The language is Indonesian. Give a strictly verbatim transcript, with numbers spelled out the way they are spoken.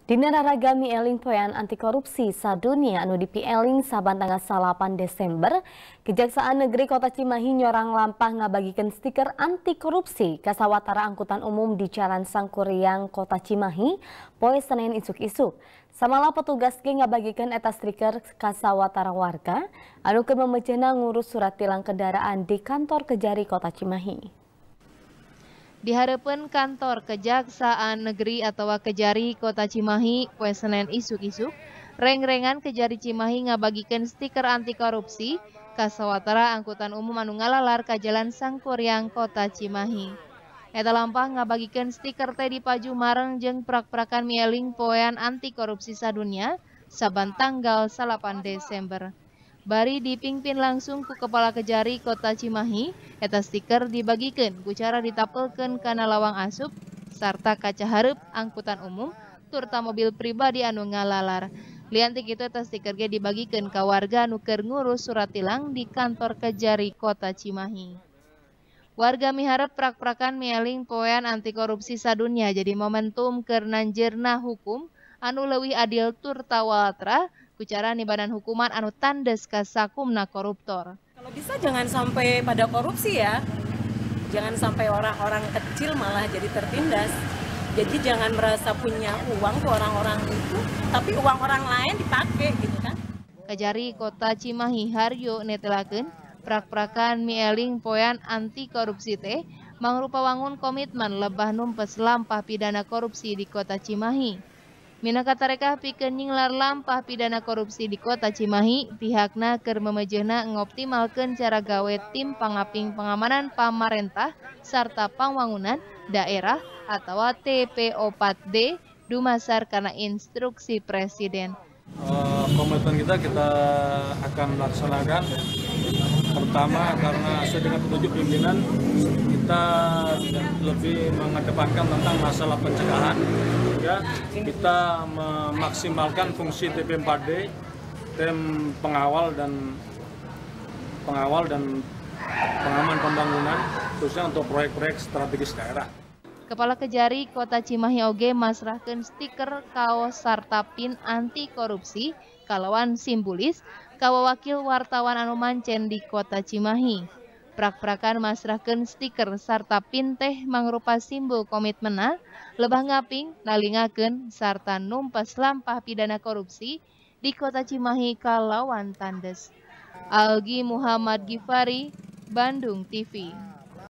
Dina raragami eling poean anti korupsi sadunia anu dipieling saban tanggal salapan Desember, Kejaksaan Negeri Kota Cimahi nyorang lampah ngabagikeun stiker anti korupsi ka sawatara angkutan umum di Jalan Sangkuriang Kota Cimahi poe Senin isuk-isuk. Samala petugas ge ngabagikeun eta stiker ka sawatara warga anu keur memeuceuna ngurus surat tilang kendaraan di kantor Kejari Kota Cimahi. Dihareupeun kantor Kejaksaan Negeri atau Kejari Kota Cimahi poe Senin isuk-isuk, reng-rengan Kejari Cimahi ngabagikeun stiker anti korupsi ka sawatara angkutan umum anu ngalalar ka Jalan Sangkuriang Kota Cimahi. Eta lampah ngabagikeun stiker teh dipaju mareng jeung prak-prakan mieling poean anti korupsi sadunya saban tanggal salapan Desember. Bari dipingpin langsung ku Kepala Kejari Kota Cimahi, eta stiker dibagikeun ku cara ditapelkeun kana lawang asup sarta kaca hareup angkutan umum turta mobil pribadi anu ngalalar. Lian ti kitu eta stiker ge dibagikeun ka warga anu keur ngurus surat tilang di kantor Kejari Kota Cimahi. Warga miharep prak-prakan mieling poean anti korupsi sadunya jadi momentum keur nanjeurna hukum anu leuwih adil turta walatra ku cara nibanan hukuman anu tandes ka sakumna koruptor. Kalau bisa jangan sampai pada korupsi ya. Jangan sampai orang-orang kecil malah jadi tertindas. Jadi jangan merasa punya uang ke orang-orang itu, tapi uang orang lain dipakai gitu kan. Kejari Kota Cimahi Haryo netelakeun prak-prakan mieling poean anti korupsi teh mangrupa wangun komitmen lebah numpes lampah pidana korupsi di Kota Cimahi. Minangka tarekah pikeun nyinglar lampah pidana korupsi di Kota Cimahi, pihakna keur memeujeuna ngoptimalkeun cara gawe tim pangaping pengamanan pamarentah sarta pangwangunan daerah atawa T P O empat D dumasar kana instruksi Presiden. Uh, komitmen kita kita akan laksanakan. Pertama karena sesuai dengan petunjuk pimpinan kita lebih mengedepankan tentang masalah pencegahan, sehingga kita memaksimalkan fungsi T P empat D, tim pengawal dan pengawal dan pengaman pembangunan khususnya untuk proyek-proyek strategis daerah. Kepala Kejari Kota Cimahi oge masrahkeun stiker kaos sarta pin anti korupsi kalawan simbolis ka wakil wartawan anu mancen di Kota Cimahi. Prak-prakan masrahkeun stiker sarta pin teh mangrupa simbol komitmenna lebah ngaping nalingakeun sarta numpes lampah pidana korupsi di Kota Cimahi kalawan tandes. Algi Muhammad Gifari, Bandung T V.